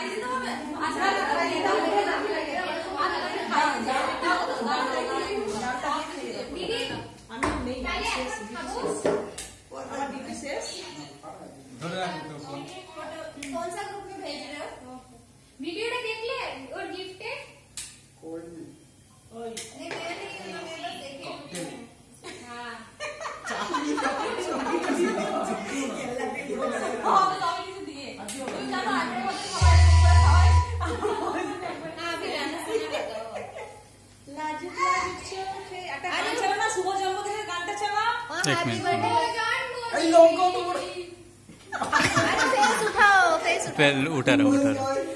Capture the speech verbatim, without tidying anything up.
कौन सा ग्रुप में भेज रहे हो? वीडियो देख ले और गिफ्ट है कोई नहीं नहीं मैं नहीं मैं देखे हां चाबी हां चाबी से दिए चलो आटे होते हमारे ऊपर खाओ हां भी लाजित लाजित आता गान चला ना शुभ जन्मदिन गानটা चला हैप्पी बर्थडे এই লোগো তো अरे फेस उठाओ फेस उठा रहा उठा रहा